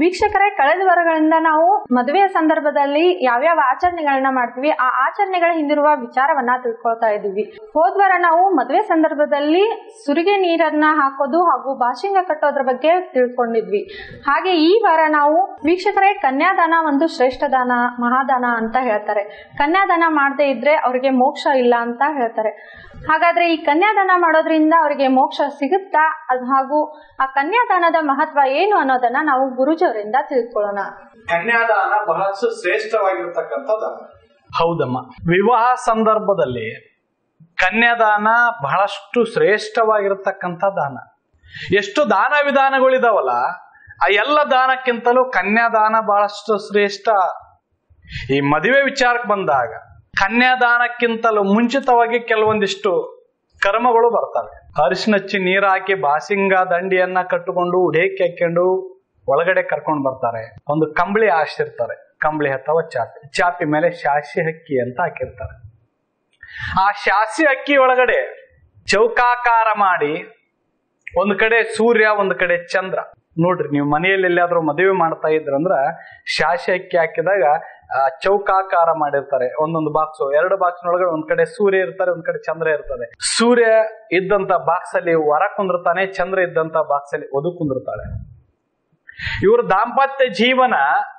ವೀಕ್ಷಕರೇ, ಕಳೆದ ವಾರಗಳಿಂದ ನಾವು ಮದುವೆಯ ಸಂದರ್ಭದಲ್ಲಿ ಯಾವ್ಯಾವ ಆಚರಣೆಗಳನ್ನ ಮಾಡ್ತೀವಿ ಆ ಆಚರಣೆಗಳ ಹಿಂದಿರುವ ವಿಚಾರವನ್ನ ತಿಳ್ಕೊಳ್ತಾ ಇದ್ದೀವಿ. ಹೋದ್ವಾರ ನಾವು ಮದುವೆ ಸಂದರ್ಭದಲ್ಲಿ ಸುರಿಗೆ ನೀರನ್ನ ಹಾಕೋದು ಹಾಗೂ ಬಾಶಿಂಗ ಕಟ್ಟೋದ್ರ ಬಗ್ಗೆ ತಿಳ್ಕೊಂಡಿದ್ವಿ. ಹಾಗೆ ಈ ವಾರ ನಾವು ವೀಕ್ಷಕರೇ, ಕನ್ಯಾದಾನ ಒಂದು ಶ್ರೇಷ್ಠ ದಾನ, ಮಹಾದಾನ ಅಂತ ಹೇಳ್ತಾರೆ. ಕನ್ಯಾದಾನ ಮಾಡದೇ ಇದ್ರೆ ಅವ್ರಿಗೆ ಮೋಕ್ಷ ಇಲ್ಲ ಅಂತ ಹೇಳ್ತಾರೆ. ಹಾಗಾದ್ರೆ ಈ ಕನ್ಯಾದಾನ ಮಾಡೋದ್ರಿಂದ ಅವರಿಗೆ ಮೋಕ್ಷ ಸಿಗುತ್ತಾ, ಹಾಗೂ ಆ ಕನ್ಯಾದಾನದ ಮಹತ್ವ ಏನು ಅನ್ನೋದನ್ನ ನಾವು ಗುರುಜಿಯವರಿಂದ ತಿಳ್ಕೊಳ್ಳೋಣ. ಕನ್ಯಾದಾನ ಬಹಳಷ್ಟು ಶ್ರೇಷ್ಠವಾಗಿರ್ತಕ್ಕಂಥದ್ದು. ಹೌದಮ್ಮ, ವಿವಾಹ ಸಂದರ್ಭದಲ್ಲಿ ಕನ್ಯಾದಾನ ಬಹಳಷ್ಟು ಶ್ರೇಷ್ಠವಾಗಿರ್ತಕ್ಕಂಥ ದಾನ. ಎಷ್ಟು ದಾನ ವಿಧಾನಗಳಿದಾವಲ್ಲ, ಆ ಎಲ್ಲ ದಾನಕ್ಕಿಂತಲೂ ಕನ್ಯಾದಾನ ಬಹಳಷ್ಟು ಶ್ರೇಷ್ಠ. ಈ ಮದುವೆ ವಿಚಾರಕ್ಕೆ ಬಂದಾಗ ಕನ್ಯಾದಾನಕ್ಕಿಂತಲೂ ಮುಂಚಿತವಾಗಿ ಕೆಲವೊಂದಿಷ್ಟು ಕರ್ಮಗಳು ಬರ್ತವೆ. ಅರಿಶಿನ ಹಚ್ಚಿ ನೀರು ಹಾಕಿ ಬಾಸಿಂಗ ದಂಡಿಯನ್ನ ಕಟ್ಟಿಕೊಂಡು ಉಡೇಕಿ ಹಾಕೊಂಡು ಒಳಗಡೆ ಕರ್ಕೊಂಡು ಬರ್ತಾರೆ. ಒಂದು ಕಂಬಳಿ ಹಾಸಿರ್ತಾರೆ, ಕಂಬಳಿ ಅಥವಾ ಚಾಪಿ ಮೇಲೆ ಶಾಸಿ ಅಕ್ಕಿ ಅಂತ ಹಾಕಿರ್ತಾರೆ. ಆ ಶಾಸಿ ಅಕ್ಕಿ ಒಳಗಡೆ ಚೌಕಾಕಾರ ಮಾಡಿ ಒಂದು ಕಡೆ ಸೂರ್ಯ, ಒಂದು ಕಡೆ ಚಂದ್ರ. ನೋಡ್ರಿ, ನೀವು ಮನೆಯಲ್ಲಿ ಎಲ್ಲಾದ್ರೂ ಮದುವೆ ಮಾಡ್ತಾ ಇದ್ರಂದ್ರ ಶಾಸಿ ಅಕ್ಕಿ ಹಾಕಿದಾಗ ಚೌಕಾಕಾರ ಮಾಡಿರ್ತಾರೆ. ಒಂದೊಂದು ಬಾಕ್ಸ್, 2 ಬಾಕ್ಸ್ ಒಳಗಡೆ ಒಂದ್ ಕಡೆ ಸೂರ್ಯ ಇರ್ತಾರೆ, ಒಂದ್ ಕಡೆ ಚಂದ್ರ ಇರ್ತದೆ. ಸೂರ್ಯ ಇದ್ದಂತ ಬಾಕ್ಸ್ ಅಲ್ಲಿ ವರ ಕುಂದಿರ್ತಾನೆ, ಚಂದ್ರ ಇದ್ದಂತ ಬಾಕ್ಸ್ ಅಲ್ಲಿ ವಧು ಕುಂದಿರ್ತಾಳೆ. ಇವ್ರ ದಾಂಪತ್ಯ ಜೀವನ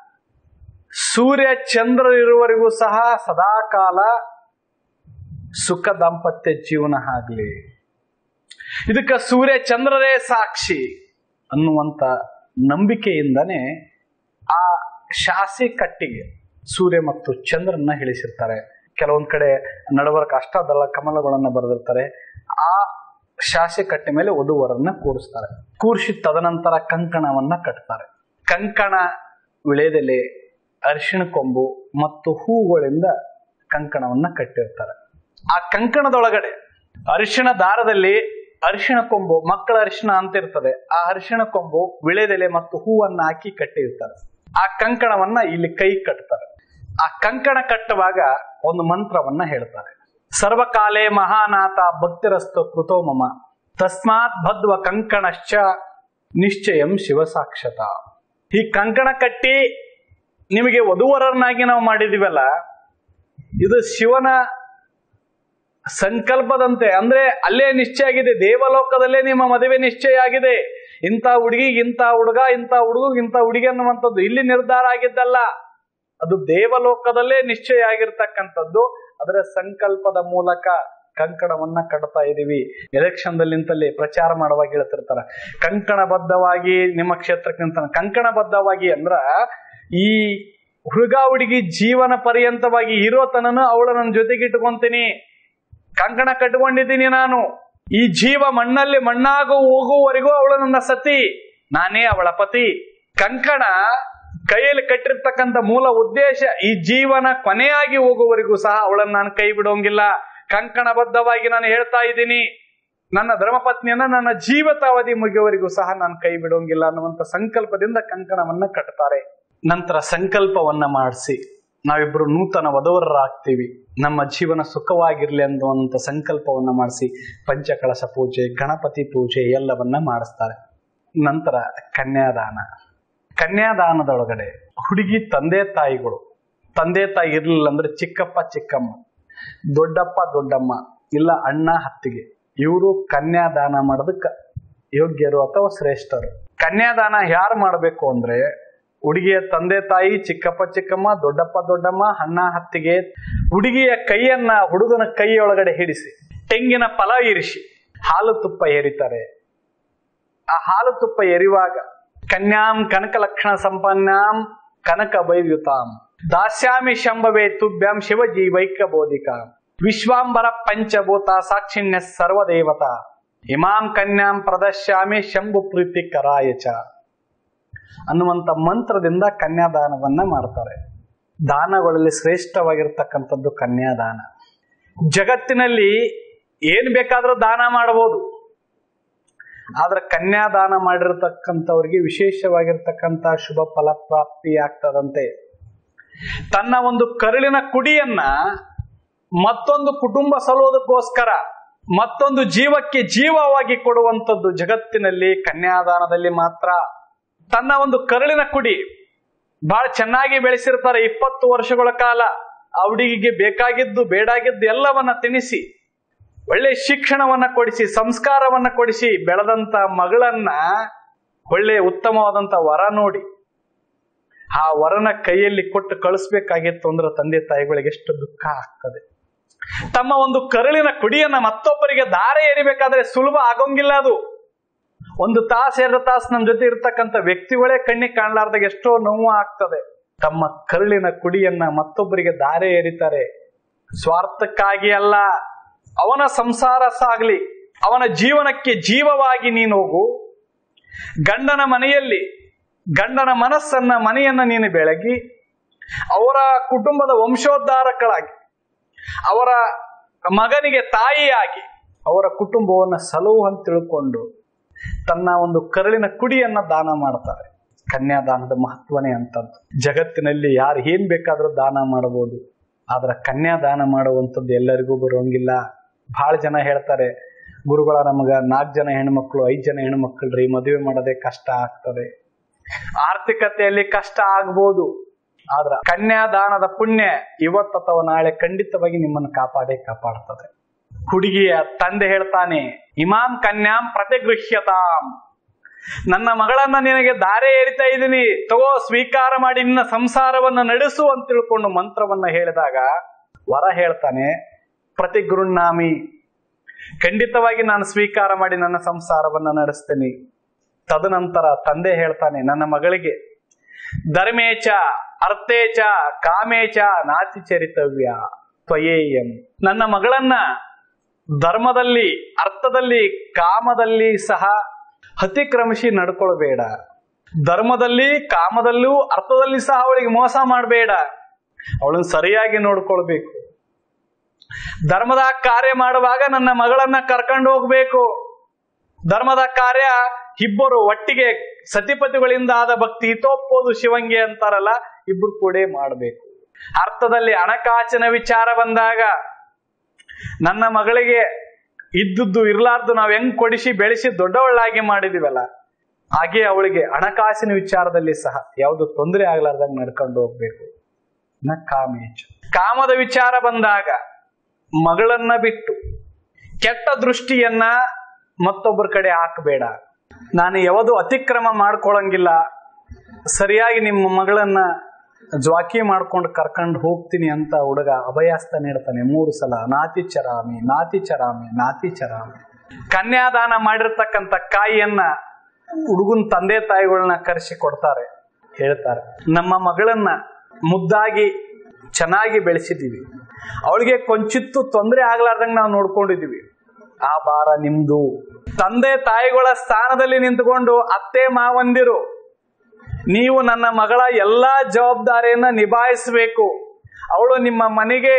ಸೂರ್ಯ ಚಂದ್ರ ಇರುವವರೆಗೂ ಸಹ ಸದಾಕಾಲ ಸುಖ ದಾಂಪತ್ಯ ಜೀವನ ಆಗ್ಲಿ. ಇದಕ್ಕ ಸೂರ್ಯ ಚಂದ್ರರೇ ಸಾಕ್ಷಿ ಅನ್ನುವಂತ ನಂಬಿಕೆಯಿಂದನೇ ಆ ಶಾಸಿ ಕಟ್ಟಿಗೆ ಸೂರ್ಯ ಮತ್ತು ಚಂದ್ರನ್ನ ಇಳಿಸಿರ್ತಾರೆ. ಕೆಲವೊಂದ್ ಕಡೆ ನಡವರ್ಕ ಅಷ್ಟದಳ ಕಮಲಗಳನ್ನ ಬರೆದಿರ್ತಾರೆ. ಆ ಶಾಸಿ ಕಟ್ಟಿ ಮೇಲೆ ವಧುವರನ್ನ ಕೂರಿಸ್ತಾರೆ. ಕೂರಿಸಿ ತದನಂತರ ಕಂಕಣವನ್ನ ಕಟ್ತಾರೆ. ಕಂಕಣ ವಿಳೆದೆಲೆ, ಅರಿಶಿಣ ಕೊಂಬು ಮತ್ತು ಹೂಗಳಿಂದ ಕಂಕಣವನ್ನ ಕಟ್ಟಿರ್ತಾರೆ. ಆ ಕಂಕಣದೊಳಗಡೆ ಅರಿಶಿಣ ದಾರದಲ್ಲಿ ಅರಿಶಿಣ ಕೊಂಬು, ಮಕ್ಕಳ ಅರಿಶಿಣ ಅಂತ ಇರ್ತದೆ, ಆ ಅರಿಶಿಣ ಕೊಂಬು, ವಿಳೆದೆಲೆ ಮತ್ತು ಹೂವನ್ನ ಹಾಕಿ ಕಟ್ಟಿರ್ತಾರೆ. ಆ ಕಂಕಣವನ್ನ ಇಲ್ಲಿ ಕೈ ಕಟ್ತಾರೆ. ಆ ಕಂಕಣ ಕಟ್ಟುವಾಗ ಒಂದು ಮಂತ್ರವನ್ನ ಹೇಳ್ತಾರೆ. ಸರ್ವಕಾಲೇ ಮಹಾನಾಥ ಭಕ್ತಿರಸ್ತು ಕೃತೋ ಮಮ ತಸ್ಮಾತ್ ಬದ್ವ ಕಂಕಣಶ್ಚ ನಿಶ್ಚಯಂ ಶಿವಸಾಕ್ಷತ. ಈ ಕಂಕಣ ಕಟ್ಟಿ ನಿಮಗೆ ವಧುವರನ್ನಾಗಿ ನಾವು ಮಾಡಿದಿವಲ್ಲ, ಇದು ಶಿವನ ಸಂಕಲ್ಪದಂತೆ. ಅಂದ್ರೆ ಅಲ್ಲೇ ನಿಶ್ಚಯ ಆಗಿದೆ, ದೇವಲೋಕದಲ್ಲೇ ನಿಮ್ಮ ಮದುವೆ ನಿಶ್ಚಯ ಆಗಿದೆ. ಇಂಥ ಹುಡುಗಿಗೆ ಇಂಥ ಹುಡುಗ, ಇಂಥ ಹುಡುಗಿಗೆ ಇಂಥ ಹುಡುಗಿ ಅನ್ನುವಂಥದ್ದು ಇಲ್ಲಿ ನಿರ್ಧಾರ ಆಗಿದ್ದಲ್ಲ, ಅದು ದೇವಲೋಕದಲ್ಲೇ ನಿಶ್ಚಯ ಆಗಿರ್ತಕ್ಕಂಥದ್ದು. ಅದರ ಸಂಕಲ್ಪದ ಮೂಲಕ ಕಂಕಣವನ್ನ ಕಟ್ತಾ ಇದೀವಿ. ಎಲೆಕ್ಷನ್ ದಲ್ಲಿ ನಿಂತಲ್ಲಿ ಪ್ರಚಾರ ಮಾಡುವಾಗ ಹೇಳ್ತಿರ್ತಾರ, ಕಂಕಣಬದ್ಧವಾಗಿ ನಿಮ್ಮ ಕ್ಷೇತ್ರಕ್ಕಿಂತ. ಕಂಕಣಬದ್ಧವಾಗಿ ಅಂದ್ರ ಈ ಹುಡುಗ ಹುಡುಗಿ ಜೀವನ ಪರ್ಯಂತವಾಗಿ ಇರೋತನನು ಅವಳು ನನ್ನ ಜೊತೆಗೆ ಇಟ್ಕೊಂತೀನಿ, ಕಂಕಣ ಕಟ್ಕೊಂಡಿದ್ದೀನಿ ನಾನು. ಈ ಜೀವ ಮಣ್ಣಲ್ಲಿ ಮಣ್ಣಾಗು ಹೋಗುವವರೆಗೂ ಅವಳು ನನ್ನ ಸತಿ, ನಾನೇ ಅವಳ ಪತಿ. ಕಂಕಣ ಕೈಯಲ್ಲಿ ಕಟ್ಟಿರ್ತಕ್ಕಂಥ ಮೂಲ ಉದ್ದೇಶ ಈ ಜೀವನ ಕೊನೆಯಾಗಿ ಹೋಗುವವರೆಗೂ ಸಹ ಅವಳನ್ನು ನಾನು ಕೈ ಬಿಡೋಂಗಿಲ್ಲ. ಕಂಕಣಬದ್ಧವಾಗಿ ನಾನು ಹೇಳ್ತಾ ಇದ್ದೀನಿ, ನನ್ನ ಧರ್ಮಪತ್ನಿಯನ್ನ ನನ್ನ ಜೀವಿತಾವಧಿ ಮುಗಿಯುವವರೆಗೂ ಸಹ ನಾನು ಕೈ ಬಿಡೋಂಗಿಲ್ಲ ಅನ್ನುವಂಥ ಸಂಕಲ್ಪದಿಂದ ಕಂಕಣವನ್ನ ಕಟ್ತಾರೆ. ನಂತರ ಸಂಕಲ್ಪವನ್ನ ಮಾಡಿಸಿ ನಾವಿಬ್ರು ನೂತನ ವಧುವರರಾಗ್ತೀವಿ, ನಮ್ಮ ಜೀವನ ಸುಖವಾಗಿರ್ಲಿ ಅನ್ನುವಂಥ ಸಂಕಲ್ಪವನ್ನ ಮಾಡಿಸಿ ಪಂಚಕಳಶ ಪೂಜೆ, ಗಣಪತಿ ಪೂಜೆ ಎಲ್ಲವನ್ನ ಮಾಡಿಸ್ತಾರೆ. ನಂತರ ಕನ್ಯಾದಾನ. ಕನ್ಯಾದಾನದೊಳಗಡೆ ಹುಡುಗಿ ತಂದೆ ತಾಯಿಗಳು, ತಂದೆ ತಾಯಿ ಇರ್ಲಿಲ್ಲ ಅಂದ್ರೆ ಚಿಕ್ಕಪ್ಪ ಚಿಕ್ಕಮ್ಮ, ದೊಡ್ಡಪ್ಪ ದೊಡ್ಡಮ್ಮ, ಇಲ್ಲ ಅಣ್ಣ ಅತ್ತಿಗೆ, ಇವರು ಕನ್ಯಾದಾನ ಮಾಡೋದಕ್ಕೆ ಯೋಗ್ಯರು ಅಥವಾ ಶ್ರೇಷ್ಠರು. ಕನ್ಯಾದಾನ ಯಾರು ಮಾಡಬೇಕು ಅಂದ್ರೆ ಹುಡುಗಿಯ ತಂದೆ ತಾಯಿ, ಚಿಕ್ಕಪ್ಪ ಚಿಕ್ಕಮ್ಮ, ದೊಡ್ಡಪ್ಪ ದೊಡ್ಡಮ್ಮ, ಅಣ್ಣ ಅತ್ತಿಗೆ. ಹುಡುಗಿಯ ಕೈಯನ್ನ ಹುಡುಗನ ಕೈಯೊಳಗಡೆ ಹಿಡಿಸಿ ತೆಂಗಿನ ಫಲ ಇರಿಸಿ ಹಾಲು ತುಪ್ಪ ಎರಿತಾರೆ. ಆ ಹಾಲು ತುಪ್ಪ ಎರಿಯುವಾಗ ಕನ್ಯಾಂ ಕನಕ ಲಕ್ಷಣ ಸಂಪನ್ನಾಂ ಕನಕ ವೈದ್ಯುತಾಂ ದಾಸ್ಯಾಮಿ ಶಂಭವೇ ತುಭ್ಯಾಂ ಶಿವಜೀವೈಕ ಬೋಧಿಕಾ ವಿಶ್ವಾಂಬರ ಪಂಚಭೂತ ಸಾಕ್ಷಿಣ್ಯ ಸರ್ವದೇವತಾ ಇಮಾಂ ಕನ್ಯಾಂ ಪ್ರದಶ್ಯಾಮಿ ಶಂಭು ಪ್ರೀತಿ ಕರಾಯಚ ಅನ್ನುವಂಥ ಮಂತ್ರದಿಂದ ಕನ್ಯಾದಾನವನ್ನ ಮಾಡ್ತಾರೆ. ದಾನಗಳಲ್ಲಿ ಶ್ರೇಷ್ಠವಾಗಿರ್ತಕ್ಕಂಥದ್ದು ಕನ್ಯಾದಾನ. ಜಗತ್ತಿನಲ್ಲಿ ಏನ್ ಬೇಕಾದ್ರೂ ದಾನ ಮಾಡಬಹುದು, ಆದ್ರೆ ಕನ್ಯಾದಾನ ಮಾಡಿರ್ತಕ್ಕಂಥವ್ರಿಗೆ ವಿಶೇಷವಾಗಿರ್ತಕ್ಕಂಥ ಶುಭ ಫಲ ಪ್ರಾಪ್ತಿ ಆಗ್ತದಂತೆ. ತನ್ನ ಒಂದು ಕರುಳಿನ ಕುಡಿಯನ್ನ ಮತ್ತೊಂದು ಕುಟುಂಬ ಸಲುವುದಕ್ಕೋಸ್ಕರ ಮತ್ತೊಂದು ಜೀವಕ್ಕೆ ಜೀವವಾಗಿ ಕೊಡುವಂಥದ್ದು ಜಗತ್ತಿನಲ್ಲಿ ಕನ್ಯಾದಾನದಲ್ಲಿ ಮಾತ್ರ. ತನ್ನ ಒಂದು ಕರುಳಿನ ಕುಡಿ ಬಹಳ ಚೆನ್ನಾಗಿ ಬೆಳೆಸಿರ್ತಾರೆ. 20 ವರ್ಷಗಳ ಕಾಲ ಆ ಹುಡುಗಿಗೆ ಬೇಕಾಗಿದ್ದು ಬೇಡಾಗಿದ್ದು ಎಲ್ಲವನ್ನ ತಿನ್ನಿಸಿ, ಒಳ್ಳೆ ಶಿಕ್ಷಣವನ್ನ ಕೊಡಿಸಿ, ಸಂಸ್ಕಾರವನ್ನ ಕೊಡಿಸಿ ಬೆಳೆದಂತ ಮಗಳನ್ನ ಒಳ್ಳೆ ಉತ್ತಮವಾದಂತ ವರ ನೋಡಿ ಆ ವರನ ಕೈಯಲ್ಲಿ ಕೊಟ್ಟು ಕಳಿಸ್ಬೇಕಾಗಿತ್ತು ಅಂದ್ರೆ ತಂದೆ ತಾಯಿಗಳಿಗೆ ಎಷ್ಟು ದುಃಖ ಆಗ್ತದೆ. ತಮ್ಮ ಒಂದು ಕರುಳಿನ ಕುಡಿಯನ್ನ ಮತ್ತೊಬ್ಬರಿಗೆ ದಾರೆ ಎರಿಬೇಕಾದ್ರೆ ಸುಲಭ ಆಗೋಂಗಿಲ್ಲ. ಅದು 1 ತಾಸು 2 ತಾಸು ನಮ್ಮ ಜೊತೆ ಇರ್ತಕ್ಕಂಥ ವ್ಯಕ್ತಿಗಳೇ ಕಣ್ಣಿಗೆ ಕಾಣಲಾರ್ದಾಗ ಎಷ್ಟೋ ನೋವು ಆಗ್ತದೆ. ತಮ್ಮ ಕರುಳಿನ ಕುಡಿಯನ್ನ ಮತ್ತೊಬ್ಬರಿಗೆ ದಾರೆ ಎರಿತಾರೆ. ಸ್ವಾರ್ಥಕ್ಕಾಗಿ ಅಲ್ಲ, ಅವನ ಸಂಸಾರ ಸಾಗ್ಲಿ, ಅವನ ಜೀವನಕ್ಕೆ ಜೀವವಾಗಿ ನೀನು ಹೋಗು. ಗಂಡನ ಮನೆಯಲ್ಲಿ ಗಂಡನ ಮನಸ್ಸನ್ನ ಮನೆಯನ್ನ ನೀನು ಬೆಳಗಿ ಅವರ ಕುಟುಂಬದ ವಂಶೋದ್ಧಾರಕಳಾಗಿ, ಅವರ ಮಗನಿಗೆ ತಾಯಿಯಾಗಿ ಅವರ ಕುಟುಂಬವನ್ನ ಸಲಹು ಅಂತ ತಿಳ್ಕೊಂಡು ತನ್ನ ಒಂದು ಕರುಳಿನ ಕುಡಿಯನ್ನ ದಾನ ಮಾಡ್ತಾರೆ. ಕನ್ಯಾದಾನದ ಮಹತ್ವನೇ ಅಂತದ್ದು. ಜಗತ್ತಿನಲ್ಲಿ ಯಾರು ಏನ್ ಬೇಕಾದ್ರೂ ದಾನ ಮಾಡಬಹುದು, ಆದ್ರೆ ಕನ್ಯಾದಾನ ಮಾಡುವಂಥದ್ದು ಎಲ್ಲರಿಗೂ ಬರೋಂಗಿಲ್ಲ. ಬಹಳ ಜನ ಹೇಳ್ತಾರೆ, ಗುರುಗಳ ನಮಗ 4 ಜನ ಹೆಣ್ಮಕ್ಳು 5 ಜನ ಹೆಣ್ಮಕ್ಳ್ರಿ, ಮದುವೆ ಮಾಡೋದೇ ಕಷ್ಟ ಆಗ್ತದೆ. ಆರ್ಥಿಕತೆಯಲ್ಲಿ ಕಷ್ಟ ಆಗ್ಬೋದು, ಆದ್ರ ಕನ್ಯಾದಾನದ ಪುಣ್ಯ ಇವತ್ತು ಅಥವಾ ನಾಳೆ ಖಂಡಿತವಾಗಿ ನಿಮ್ಮನ್ನು ಕಾಪಾಡ್ತದೆ. ಹುಡುಗಿಯ ತಂದೆ ಹೇಳ್ತಾನೆ, ಇಮಾಂ ಕನ್ಯಾಂ ಪ್ರತಿಗೃಹ್ಯತಾಂ, ನನ್ನ ಮಗಳನ್ನ ನಿನಗೆ ದಾರೆ ಏರಿತಾ ಇದ್ದೀನಿ, ತಗೋ ಸ್ವೀಕಾರ ಮಾಡಿ ನಿನ್ನ ಸಂಸಾರವನ್ನ ನಡೆಸು ಅಂತ ತಿಳ್ಕೊಂಡು ಮಂತ್ರವನ್ನ ಹೇಳಿದಾಗ ವರ ಹೇಳ್ತಾನೆ, ಪ್ರತಿಗೃಹ್ಣಾಮಿ, ಖಂಡಿತವಾಗಿ ನಾನು ಸ್ವೀಕಾರ ಮಾಡಿ ನನ್ನ ಸಂಸಾರವನ್ನ ನಡೆಸ್ತೇನೆ. ತದನಂತರ ತಂದೆ ಹೇಳ್ತಾನೆ, ನನ್ನ ಮಗಳಿಗೆ ಧರ್ಮೇಚ ಅರ್ಥೇಚ ಕಾಮೇಚ ನಾತಿ ಚರಿತವ್ಯ ತ್ವಯೇಯಂ, ನನ್ನ ಮಗಳನ್ನ ಧರ್ಮದಲ್ಲಿ ಅರ್ಥದಲ್ಲಿ ಕಾಮದಲ್ಲಿ ಸಹ ಅತಿಕ್ರಮಿಸಿ ನಡ್ಕೊಳ್ಬೇಡ. ಧರ್ಮದಲ್ಲಿ ಕಾಮದಲ್ಲೂ ಅರ್ಥದಲ್ಲಿ ಸಹ ಅವಳಿಗೆ ಮೋಸ ಮಾಡಬೇಡ, ಅವಳನ್ನು ಸರಿಯಾಗಿ ನೋಡ್ಕೊಳ್ಬೇಕು. ಧರ್ಮದ ಕಾರ್ಯ ಮಾಡುವಾಗ ನನ್ನ ಮಗಳನ್ನ ಕರ್ಕೊಂಡು ಹೋಗ್ಬೇಕು. ಧರ್ಮದ ಕಾರ್ಯ ಇಬ್ಬರು ಒಟ್ಟಿಗೆ ಸತಿಪತಿಗಳಿಂದ ಆದ ಭಕ್ತಿ ಹಿತೋಪ್ಪೋದು ಶಿವಂಗೆ ಅಂತಾರಲ್ಲ, ಇಬ್ರು ಕೂಡ ಮಾಡಬೇಕು. ಅರ್ಥದಲ್ಲಿ ಹಣಕಾಸಿನ ವಿಚಾರ ಬಂದಾಗ ನನ್ನ ಮಗಳಿಗೆ ಇದ್ದದ್ದು ಇರ್ಲಾರ್ದು ನಾವ್ ಹೆಂಗ್ ಕೊಡಿಸಿ ಬೆಳೆಸಿ ದೊಡ್ಡವಳಾಗಿ ಮಾಡಿದಿವಲ್ಲ, ಹಾಗೆ ಅವಳಿಗೆ ಹಣಕಾಸಿನ ವಿಚಾರದಲ್ಲಿ ಸಹ ಯಾವುದು ತೊಂದರೆ ಆಗ್ಲಾರ್ದಂಗ್ ನಡ್ಕೊಂಡು ಹೋಗ್ಬೇಕು. ಕಾಮೇಚ, ಕಾಮದ ವಿಚಾರ ಬಂದಾಗ ಮಗಳನ್ನ ಬಿಟ್ಟು ಕೆಟ್ಟ ದೃಷ್ಟಿಯನ್ನ ಮತ್ತೊಬ್ಬರ ಕಡೆ ಹಾಕಬೇಡ. ನಾನು ಯಾವುದು ಅತಿಕ್ರಮ ಮಾಡ್ಕೊಳಂಗಿಲ್ಲ, ಸರಿಯಾಗಿ ನಿಮ್ಮ ಮಗಳನ್ನ ಜ್ವಾಕಿ ಮಾಡ್ಕೊಂಡು ಕರ್ಕೊಂಡು ಹೋಗ್ತೀನಿ ಅಂತ ಹುಡುಗ ಅಭಯಾಸ್ತ ನೀಡ್ತಾನೆ 3 ಸಲ. ನಾತಿ ಚರಾಮಿ ನಾತಿ ಚರಾಮಿ ನಾತಿ ಚರಾಮಿ. ಕನ್ಯಾದಾನ ಮಾಡಿರ್ತಕ್ಕಂಥ ಕಾಯಿಯನ್ನ ಹುಡುಗನ ತಂದೆ ತಾಯಿಗಳನ್ನ ಕರೆಸಿ ಕೊಡ್ತಾರೆ. ಹೇಳ್ತಾರೆ, ನಮ್ಮ ಮಗಳನ್ನ ಮುದ್ದಾಗಿ ಚೆನ್ನಾಗಿ ಬೆಳೆಸಿದೀವಿ, ಅವಳಿಗೆ ಕೊಂಚಿತ್ತು ತೊಂದರೆ ಆಗ್ಲಾರ್ದಂಗೆ ನಾವು ನೋಡ್ಕೊಂಡಿದೀವಿ, ಆ ಭಾರ ನಿಮ್ದು. ತಂದೆ ತಾಯಿಗಳ ಸ್ಥಾನದಲ್ಲಿ ನಿಂತುಕೊಂಡು ಅತ್ತೆ ಮಾವಂದಿರು ನೀವು ನನ್ನ ಮಗಳ ಎಲ್ಲಾ ಜವಾಬ್ದಾರಿಯನ್ನ ನಿಭಾಯಿಸಬೇಕು. ಅವಳು ನಿಮ್ಮ ಮನೆಗೆ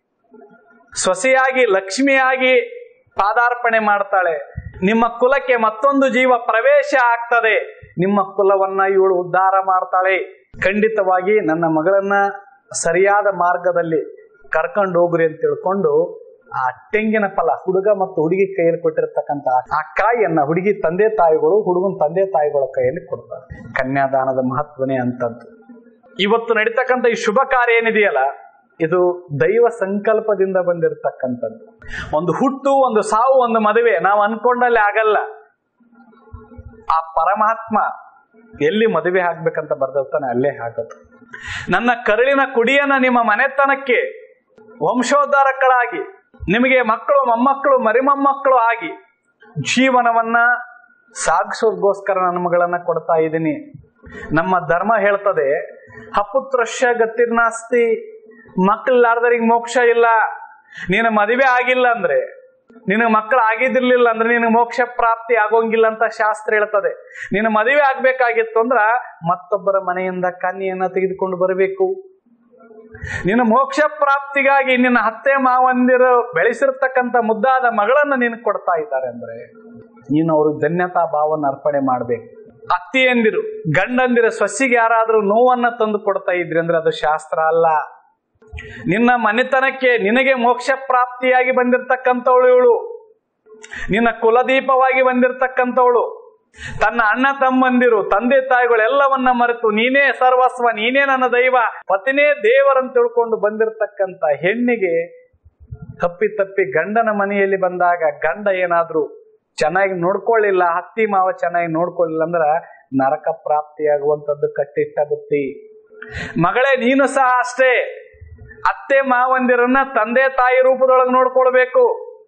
ಸೊಸೆಯಾಗಿ ಲಕ್ಷ್ಮಿಯಾಗಿ ಪಾದಾರ್ಪಣೆ ಮಾಡ್ತಾಳೆ. ನಿಮ್ಮ ಕುಲಕ್ಕೆ ಮತ್ತೊಂದು ಜೀವ ಪ್ರವೇಶ ಆಗ್ತದೆ. ನಿಮ್ಮ ಕುಲವನ್ನ ಇವಳು ಉದ್ಧಾರ ಮಾಡ್ತಾಳೆ. ಖಂಡಿತವಾಗಿ ನನ್ನ ಮಗಳನ್ನ ಸರಿಯಾದ ಮಾರ್ಗದಲ್ಲಿ ಕರ್ಕೊಂಡು ಹೋಗ್ರಿ ಅಂತ ತಿಳ್ಕೊಂಡು ಆ ತೆಂಗಿನ ಫಲ ಹುಡುಗ ಮತ್ತು ಹುಡುಗಿ ಕೈಯಲ್ಲಿ ಕೊಟ್ಟಿರ್ತಕ್ಕಂಥ ಆ ಕಾಯಿಯನ್ನ ಹುಡುಗಿ ತಂದೆ ತಾಯಿಗಳು ಹುಡುಗನ ತಂದೆ ತಾಯಿಗಳ ಕೈಯಲ್ಲಿ ಕೊಡ್ತಾರೆ. ಕನ್ಯಾದಾನದ ಮಹತ್ವನೇ ಅಂತದ್ದು. ಇವತ್ತು ನಡೀತಕ್ಕಂಥ ಈ ಶುಭ ಕಾರ್ಯ ಏನಿದೆಯಲ್ಲ, ಇದು ದೈವ ಸಂಕಲ್ಪದಿಂದ ಬಂದಿರತಕ್ಕಂಥದ್ದು. ಒಂದು ಹುಟ್ಟು, ಒಂದು ಸಾವು, ಒಂದು ಮದುವೆ ನಾವು ಅನ್ಕೊಂಡಲ್ಲಿ ಆಗಲ್ಲ. ಆ ಪರಮಾತ್ಮ ಎಲ್ಲಿ ಮದುವೆ ಆಗ್ಬೇಕಂತ ಬರ್ದಿರ್ತಾನೆ ಅಲ್ಲೇ ಆಗೋದು. ನನ್ನ ಕರುಳಿನ ಕುಡಿಯನ್ನ ನಿಮ್ಮ ಮನೆತನಕ್ಕೆ ವಂಶೋದ್ಧಾರಕರಾಗಿ, ನಿಮಗೆ ಮಕ್ಕಳು ಮೊಮ್ಮಕ್ಕಳು ಮರಿಮೊಮ್ಮಕ್ಕಳು ಆಗಿ ಜೀವನವನ್ನ ಸಾಗಿಸೋದಕ್ಕೋಸ್ಕರ ನನ್ನ ಮಗಳನ್ನ ಕೊಡ್ತಾ ಇದ್ದೀನಿ. ನಮ್ಮ ಧರ್ಮ ಹೇಳ್ತದೆ, ಅಪುತ್ರಶ್ಯ ಗತಿರ್ನಾಸ್ತಿ, ಮಕ್ಕಳಿಲ್ಲಾರ್ದರಿಗೆ ಮೋಕ್ಷ ಇಲ್ಲ. ನೀನು ಮದುವೆ ಆಗಿಲ್ಲ ಅಂದ್ರೆ, ನಿನಗೆ ಮಕ್ಕಳು ಆಗಿದ್ದಿರ್ಲಿಲ್ಲ ಅಂದ್ರೆ ನಿನಗೆ ಮೋಕ್ಷ ಪ್ರಾಪ್ತಿ ಆಗೋಂಗಿಲ್ಲ ಅಂತ ಶಾಸ್ತ್ರ ಹೇಳ್ತದೆ. ನೀನು ಮದುವೆ ಆಗ್ಬೇಕಾಗಿತ್ತು ಅಂದ್ರ ಮತ್ತೊಬ್ಬರ ಮನೆಯಿಂದ ಕನ್ಯೆಯನ್ನ ತೆಗೆದುಕೊಂಡು ಬರಬೇಕು. ನಿನ್ನ ಮೋಕ್ಷ ಪ್ರಾಪ್ತಿಗಾಗಿ ನಿನ್ನ ಅತ್ತೆ ಮಾವಂದಿರು ಬೆಳೆಸಿರ್ತಕ್ಕಂಥ ಮುದ್ದಾದ ಮಗಳನ್ನ ನೀನು ಕೊಡ್ತಾ ಇದ್ದಾರೆ ಅಂದ್ರೆ ನೀನು ಅವ್ರಿಗೆ ಧನ್ಯತಾ ಭಾವನ ಅರ್ಪಣೆ ಮಾಡ್ಬೇಕು. ಅತ್ತಿಯಂದಿರು ಗಂಡಂದಿರ ಸೊಸಿಗೆ ಯಾರಾದ್ರೂ ನೋವನ್ನ ತಂದು ಕೊಡ್ತಾ ಇದ್ರಿ ಅಂದ್ರೆ ಅದು ಶಾಸ್ತ್ರ ಅಲ್ಲ. ನಿನ್ನ ಮನೆತನಕ್ಕೆ ನಿನಗೆ ಮೋಕ್ಷ ಪ್ರಾಪ್ತಿಯಾಗಿ ಬಂದಿರತಕ್ಕಂಥವಳು ಇವಳು, ನಿನ್ನ ಕುಲದೀಪವಾಗಿ ಬಂದಿರತಕ್ಕಂಥವಳು, ತನ್ನ ಅಣ್ಣ ತಮ್ಮಂದಿರು ತಂದೆ ತಾಯಿಗಳೆಲ್ಲವನ್ನ ಮರೆತು ನೀನೇ ಸರ್ವಸ್ವ, ನೀನೇ ನನ್ನ ದೈವ, ಪತಿನೇ ದೇವರಂತ ತಿಳ್ಕೊಂಡು ಬಂದಿರತಕ್ಕಂತ ಹೆಣ್ಣಿಗೆ ತಪ್ಪಿ ಗಂಡನ ಮನೆಯಲ್ಲಿ ಬಂದಾಗ ಗಂಡ ಏನಾದ್ರೂ ಚೆನ್ನಾಗಿ ನೋಡ್ಕೊಳ್ಳಿಲ್ಲ, ಅತ್ತಿ ಮಾವ ಚೆನ್ನಾಗಿ ನೋಡ್ಕೊಳ್ಳಿಲ್ಲ ಅಂದ್ರ ನರಕ ಪ್ರಾಪ್ತಿಯಾಗುವಂತದ್ದು ಕಟ್ಟಿಟ್ಟ ಬುತ್ತಿ. ಮಗಳೇ, ನೀನು ಸಹ ಅಷ್ಟೇ. ಅತ್ತೆ ಮಾವಂದಿರನ್ನ ತಂದೆ ತಾಯಿ ರೂಪದೊಳಗೆ ನೋಡ್ಕೊಳ್ಬೇಕು.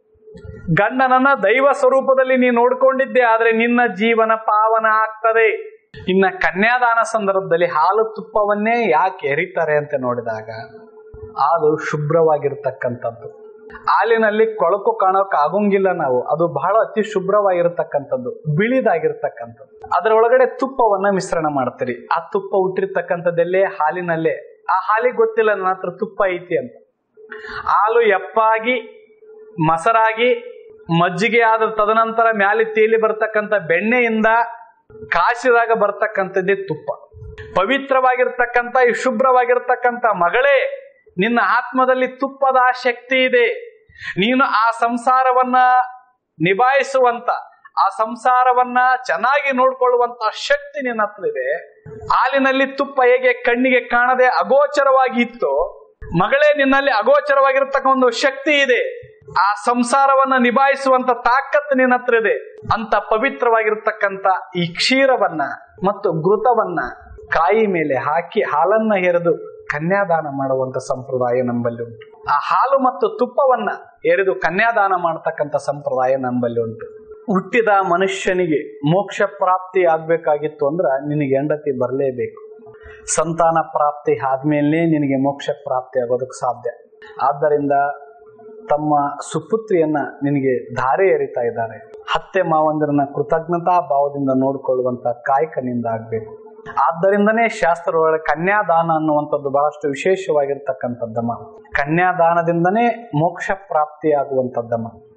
ಗಂಡನನ್ನ ದೈವ ಸ್ವರೂಪದಲ್ಲಿ ನೀನು ನೋಡ್ಕೊಂಡಿದ್ದೆ, ಆದ್ರೆ ನಿನ್ನ ಜೀವನ ಪಾವನ ಆಗ್ತದೆ. ಇನ್ನ ಕನ್ಯಾದಾನ ಸಂದರ್ಭದಲ್ಲಿ ಹಾಲು ತುಪ್ಪವನ್ನೇ ಯಾಕೆ ಎರಿತಾರೆ ಅಂತ ನೋಡಿದಾಗ, ಹಾಲು ಶುಭ್ರವಾಗಿರ್ತಕ್ಕಂಥದ್ದು. ಹಾಲಿನಲ್ಲಿ ಕೊಳಕು ಕಾಣೋಕ್ ಆಗೋಂಗಿಲ್ಲ ನಾವು, ಅದು ಬಹಳ ಅತಿ ಶುಭ್ರವಾಗಿರ್ತಕ್ಕಂಥದ್ದು, ಬಿಳಿದಾಗಿರ್ತಕ್ಕಂಥದ್ದು. ಅದರೊಳಗಡೆ ತುಪ್ಪವನ್ನ ಮಿಶ್ರಣ ಮಾಡ್ತೀರಿ. ಆ ತುಪ್ಪ ಹುಟ್ಟಿರ್ತಕ್ಕಂಥದ್ದಲ್ಲೇ ಹಾಲಿನಲ್ಲೇ. ಆ ಹಾಲಿಗೆ ಗೊತ್ತಿಲ್ಲ ನನ್ನ ಹತ್ರ ತುಪ್ಪ ಐತಿ ಅಂತ. ಹಾಲು ಎಪ್ಪಾಗಿ ಮೊಸರಾಗಿ ಮಜ್ಜಿಗೆ ಆದ ತದನಂತರ ಮ್ಯಾಲೆ ತೇಲಿ ಬರ್ತಕ್ಕಂಥ ಬೆಣ್ಣೆಯಿಂದ ಕಾಸಿದಾಗ ಬರ್ತಕ್ಕಂಥದ್ದೇ ತುಪ್ಪ. ಪವಿತ್ರವಾಗಿರ್ತಕ್ಕಂಥ ಈ ಶುಭ್ರವಾಗಿರ್ತಕ್ಕಂಥ ಮಗಳೇ, ನಿನ್ನ ಆತ್ಮದಲ್ಲಿ ತುಪ್ಪದ ಶಕ್ತಿ ಇದೆ. ನೀನು ಆ ಸಂಸಾರವನ್ನ ನಿಭಾಯಿಸುವಂತ, ಆ ಸಂಸಾರವನ್ನ ಚೆನ್ನಾಗಿ ನೋಡ್ಕೊಳ್ಳುವಂತ ಶಕ್ತಿ ನಿನ್ನ ಹತ್ರ ಇದೆ. ಹಾಲಿನಲ್ಲಿ ತುಪ್ಪ ಹೇಗೆ ಕಣ್ಣಿಗೆ ಕಾಣದೆ ಅಗೋಚರವಾಗಿ ಇತ್ತು, ಮಗಳೇ ನಿನ್ನಲ್ಲಿ ಅಗೋಚರವಾಗಿರ್ತಕ್ಕ ಒಂದು ಶಕ್ತಿ ಇದೆ. ಆ ಸಂಸಾರವನ್ನ ನಿಭಾಯಿಸುವಂತ ತಾಕತ್ತು ನಿನ್ನ ಹತ್ರ ಇದೆ. ಅಂತ ಪವಿತ್ರವಾಗಿರ್ತಕ್ಕಂಥ ಈ ಕ್ಷೀರವನ್ನ ಮತ್ತು ಘೃತವನ್ನ ಕಾಯಿ ಮೇಲೆ ಹಾಕಿ ಹಾಲನ್ನ ಎರೆದು ಕನ್ಯಾದಾನ ಮಾಡುವಂತ ಸಂಪ್ರದಾಯ ನಂಬಲ್ಲಿ ಉಂಟು. ಆ ಹಾಲು ಮತ್ತು ತುಪ್ಪವನ್ನ ಎರೆದು ಕನ್ಯಾದಾನ ಮಾಡತಕ್ಕಂಥ ಸಂಪ್ರದಾಯ ನಂಬಲ್ಲಿ ಉಂಟು. ಹುಟ್ಟಿದ ಮನುಷ್ಯನಿಗೆ ಮೋಕ್ಷ ಪ್ರಾಪ್ತಿ ಆಗ್ಬೇಕಾಗಿತ್ತು ಅಂದ್ರ ನಿನಗೆ ಹೆಂಡತಿ ಬರಲೇಬೇಕು. ಸಂತಾನ ಪ್ರಾಪ್ತಿ ಆದ್ಮೇಲೆ ನಿನಗೆ ಮೋಕ್ಷ ಪ್ರಾಪ್ತಿ ಆಗೋದಕ್ಕೆ ಸಾಧ್ಯ. ಆದ್ದರಿಂದ ತಮ್ಮ ಸುಪುತ್ರಿಯನ್ನ ನಿನಗೆ ಧಾರೆ ಎರಿತಾ ಇದ್ದಾರೆ. ಅತ್ತೆ ಮಾವಂದಿರನ್ನ ಕೃತಜ್ಞತಾ ಭಾವದಿಂದ ನೋಡ್ಕೊಳ್ಳುವಂತ ಕಾಯಕನಿಂದ ಆಗ್ಬೇಕು. ಆದ್ದರಿಂದನೇ ಶಾಸ್ತ್ರದೊಳಗೆ ಕನ್ಯಾದಾನ ಅನ್ನುವಂಥದ್ದು ಬಹಳಷ್ಟು ವಿಶೇಷವಾಗಿರ್ತಕ್ಕಂಥದ್ದಮ್ಮ. ಕನ್ಯಾದಾನದಿಂದನೇ ಮೋಕ್ಷ ಪ್ರಾಪ್ತಿ ಆಗುವಂಥದ್ದಮ್ಮ.